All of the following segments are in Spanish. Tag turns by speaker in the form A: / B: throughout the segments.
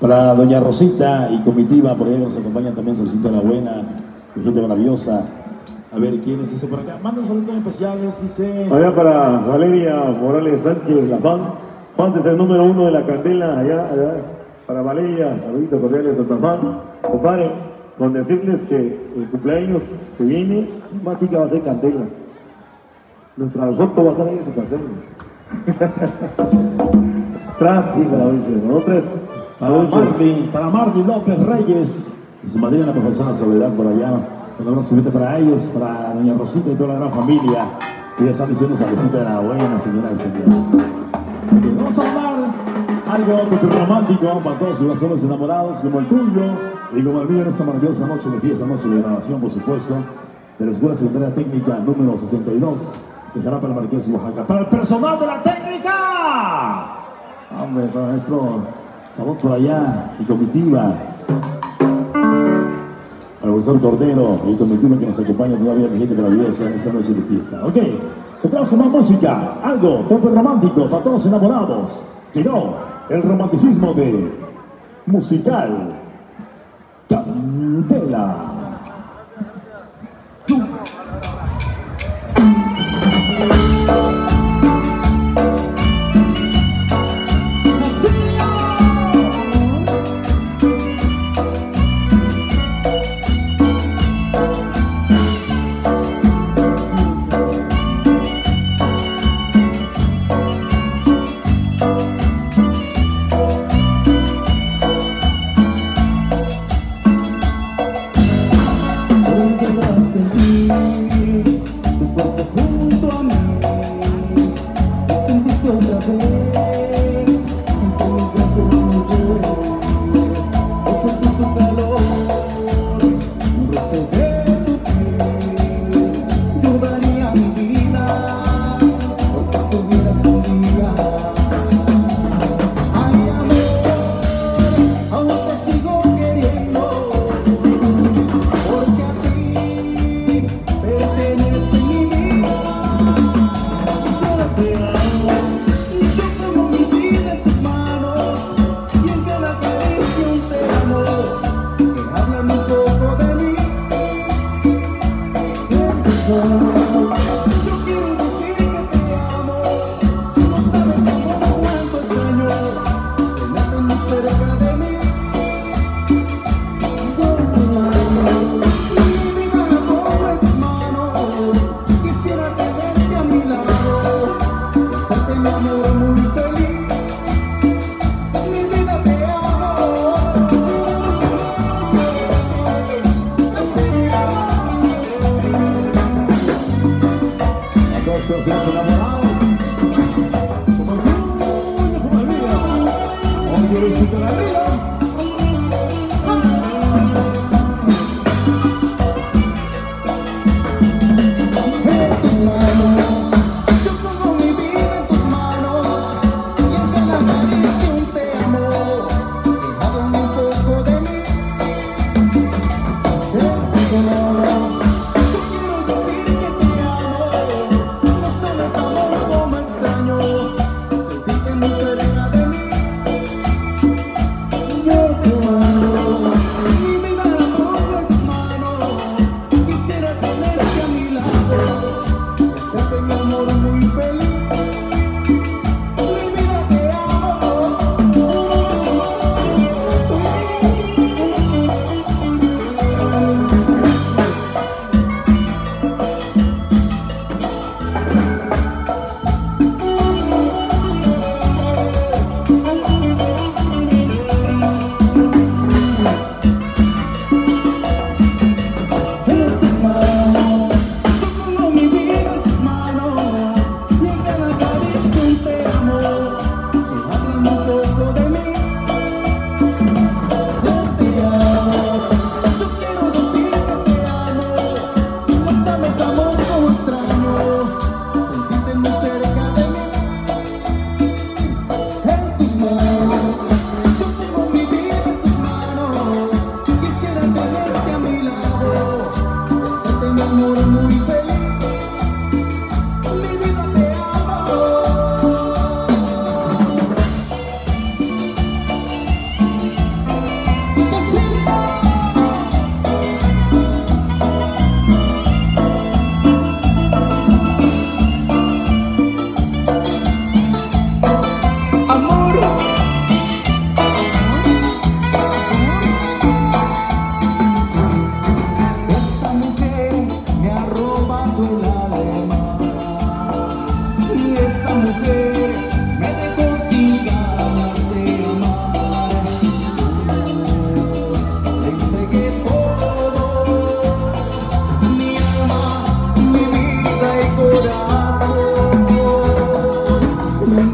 A: Para doña Rosita y comitiva, por ahí que nos acompañan también, Saludcita la Buena, gente maravillosa. A ver, ¿quién es ese por acá? Mandan saludos especiales, dice...
B: Allá para Valeria Morales Sánchez, la fans es el número 1 de la Candela, allá. Para Valeria, saluditos cordiales a tu fan. Compadre, con decirles que el cumpleaños que viene, Mática va a ser Candela. Nuestra foto va a estar ahí en su pastel. Tras y la nosotros.
A: Para Marvin López Reyes y su madrina, la profesora Soledad por allá. Un abrazo para ellos, para doña Rosita y toda la gran familia. Que ya están diciendo Saludcita de la Buena, señoras y señores. Okay, vamos a hablar algo romántico para todos los corazones enamorados como el tuyo y como el mío en esta maravillosa noche de fiesta, noche de grabación, por supuesto, de la Escuela Secundaria Técnica número 62 de Jalapa, el Marqués, Oaxaca. Para el personal de la técnica, hombre, para nuestro salón por allá y comitiva, para el profesor Cordero y comitiva que nos acompaña todavía, mi gente maravillosa en esta noche de fiesta. Ok, que trabajo más música, algo tope romántico para todos enamorados. Llegó el romanticismo de musical Candela.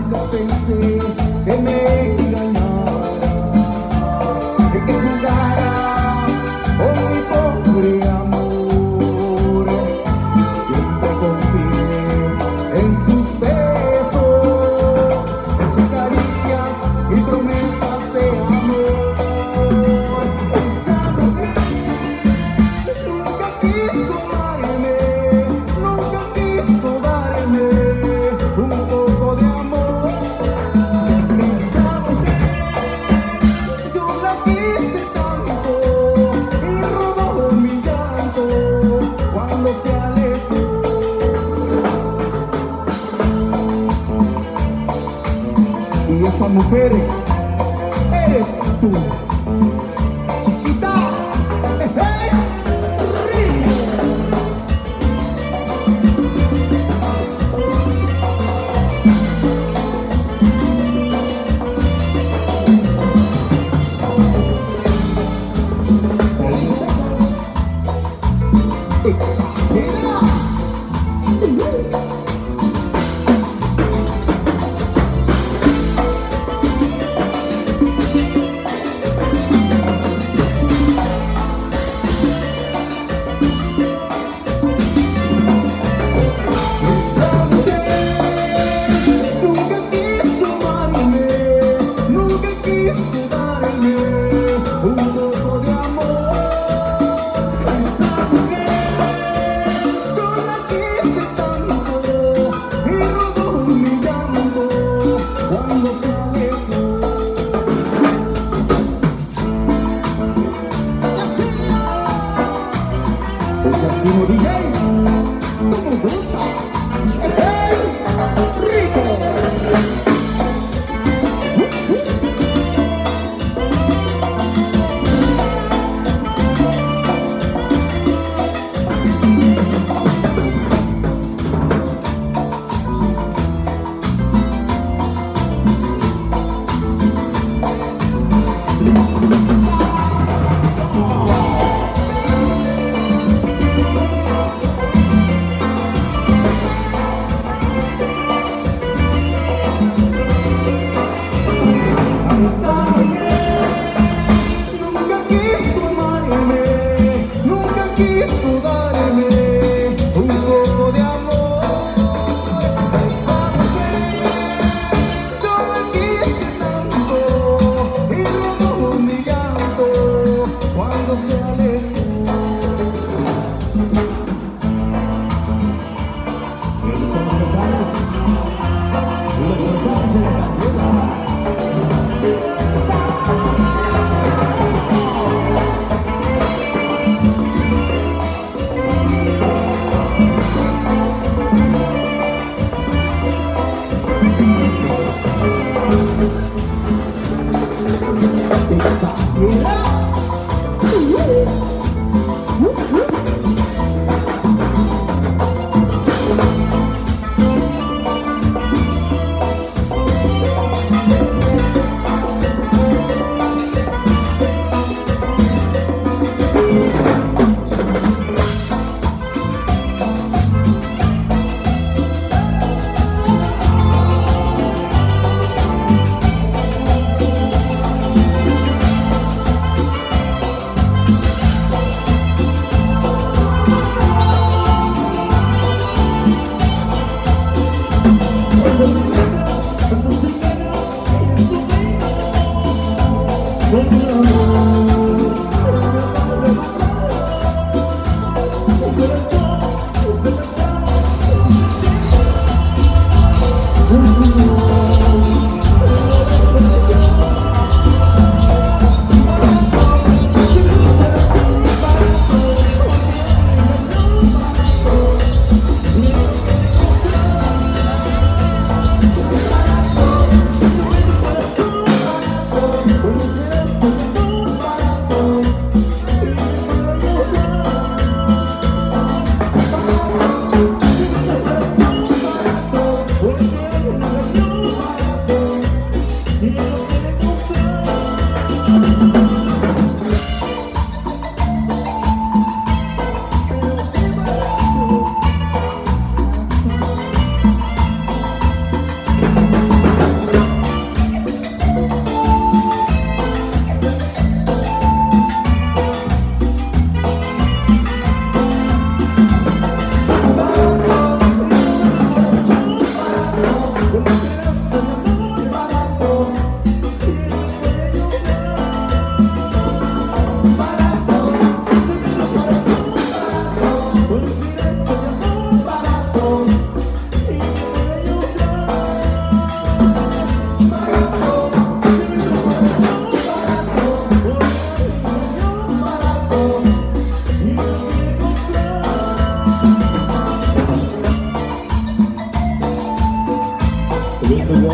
C: nunca pensé que me engañara, que jugara con mi pobre amor. Siempre confié en sus besos, en sus caricias y promesas de amor. Esa mujer nunca quiso darme un poco de amor. Esa mujer yo la quise tanto y rodó mi llanto cuando se alejó. Y esa mujer eres tú, chiquita. ¡Hey! Exagera.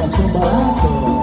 A: corazón barato.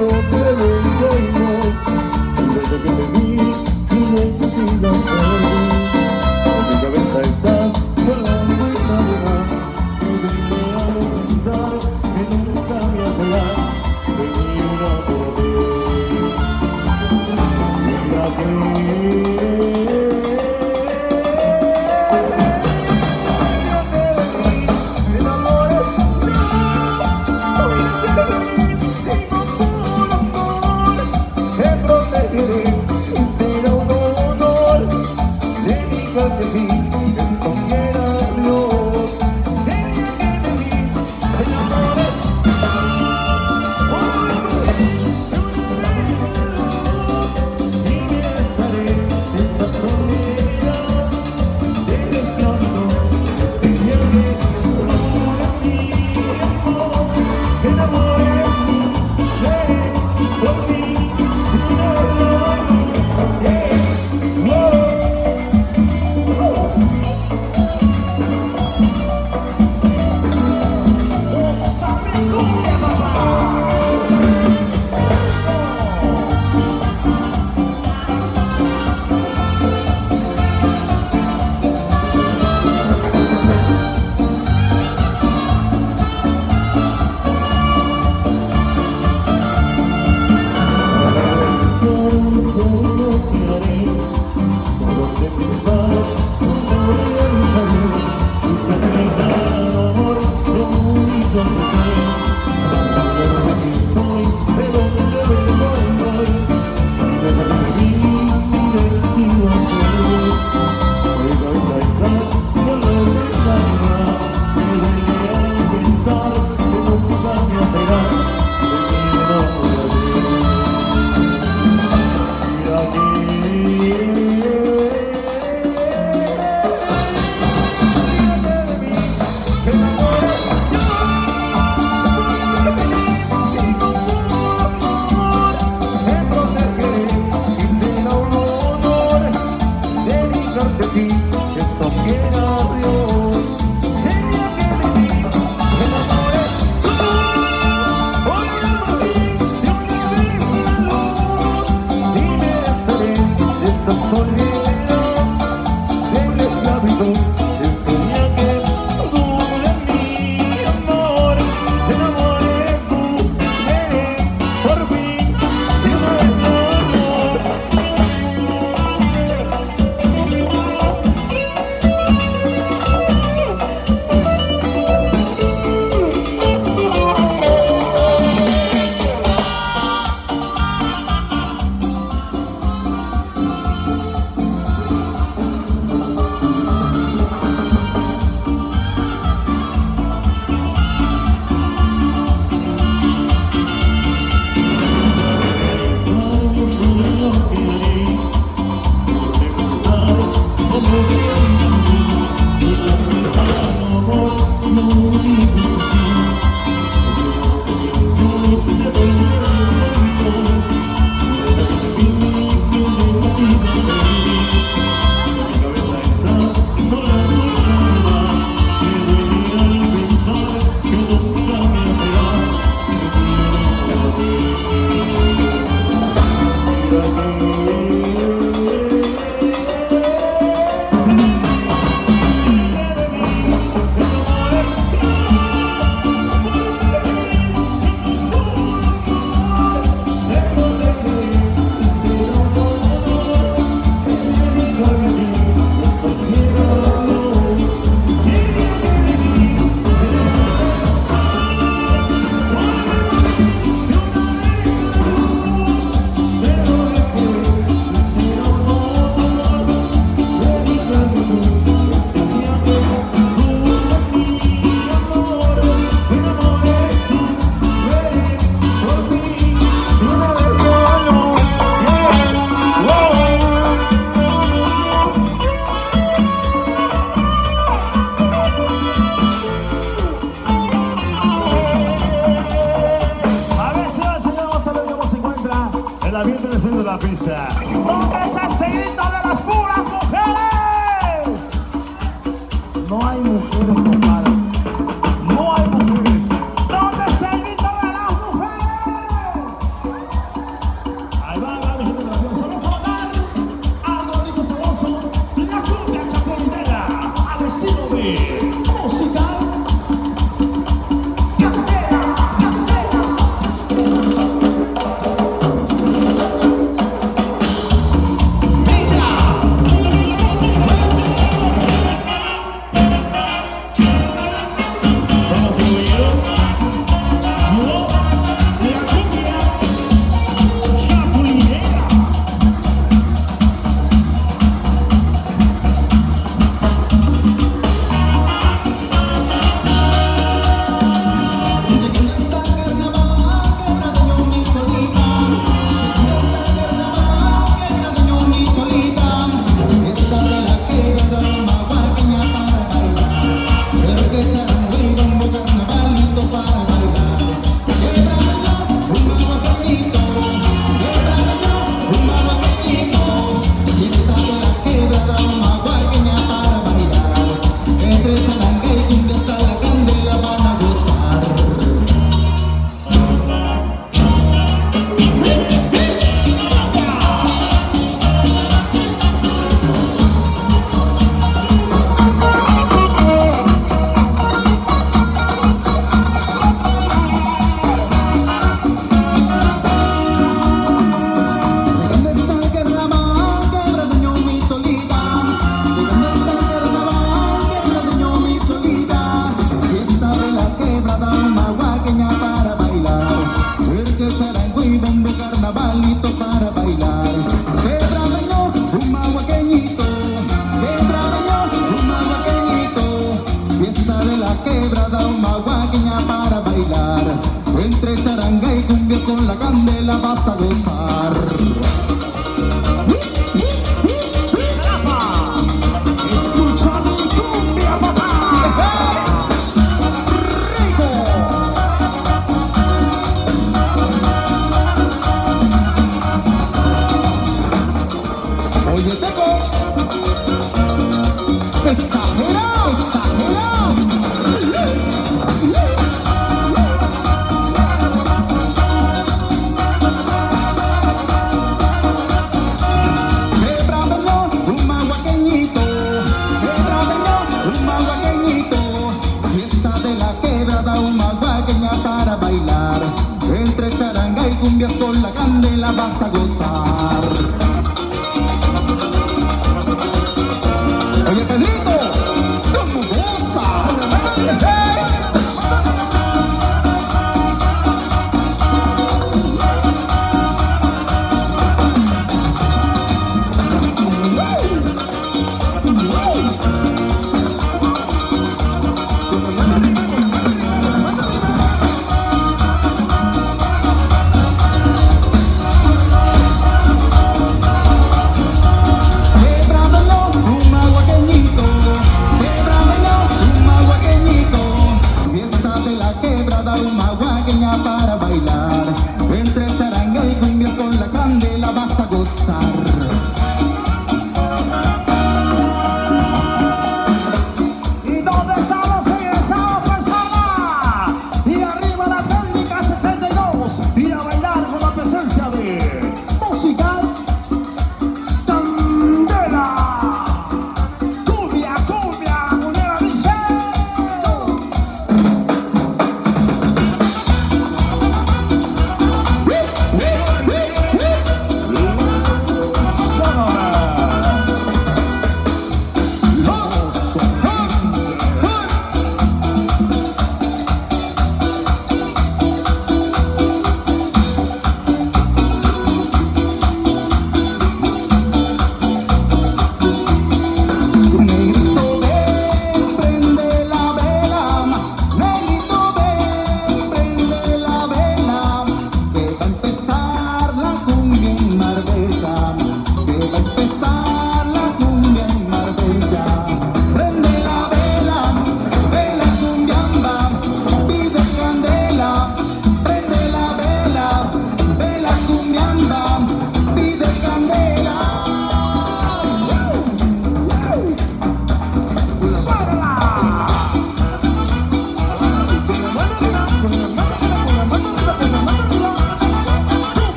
A: la pista. ¿Dónde es ese grito de las puras mujeres? No hay mujeres, compadre. No hay mujeres. ¿Dónde es el grito de las mujeres?
C: carnavalito para bailar. Quebradeño, un mahuaqueñito, quebradeño, un mahuaqueñito, fiesta de la quebrada, un mahuaqueña para bailar. Entre charanga y cumbia con la candela vas a gozar. Oye, Teco, exagerado, exagerado. Quebradeño, un mahuaqueñito, quebradeño, un mahuaqueñito, fiesta de la quebrada, un mahuaqueña para bailar. Entre charanga y cumbias con la candela vas a gozar. Oye, Pedrito, ¿cómo goza? Para bailar, entre charanga y cumbia con la candela vas a gozar.
D: ¿Y dónde están los egresados, personas? Y arriba la técnica 62 y a bailar con la presencia de Musical Candela. Cumbia, cumbia, cumbia, dice.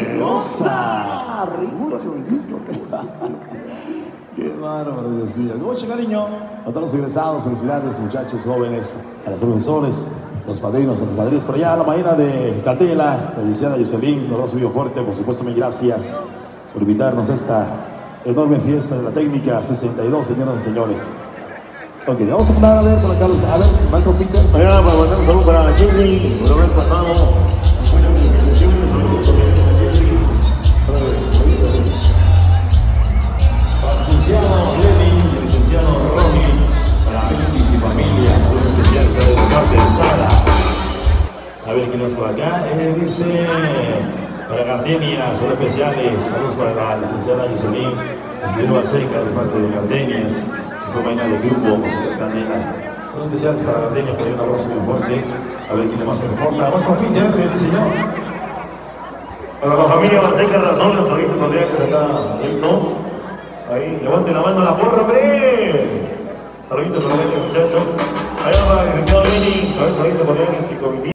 A: Goza. Qué bárbaro, Dios mío. Mucho cariño a todos los egresados, felicidades, muchachos, jóvenes, a los profesores, los padrinos, a los padrinos. Por allá, a la mañana de Candela, la licenciada Jocelyn, nos subió fuerte, por supuesto, mil gracias por invitarnos a esta enorme fiesta de la técnica 62, señoras y señores. Ok, vamos a mandar a ver por acá, a ver, Marco Peter.
B: Allá, para mandar un saludo para Jimmy, por haber pasado.
A: Licenciado Lenny, licenciado Ronnie, para Betis y familia, saludos especial de parte de Sara. A ver quién es por acá, dice para Gardenia, saludos especiales, saludos para la licenciada Jocelyn, escribió Seca de parte de Gardenias, fue mañana del grupo musical Candela. Saludos especiales para Gardenia, pero hay un abrazo muy fuerte. A ver quién más se reporta. Más para Peter, el señor.
B: Para la familia Barseca Razón, los ojitos con que está atento. Ahí, levanten la mano a la porra, hombre. Saluditos cordiales, muchachos. Allá va el licenciado Lenny, saludito cordiales y comitiva.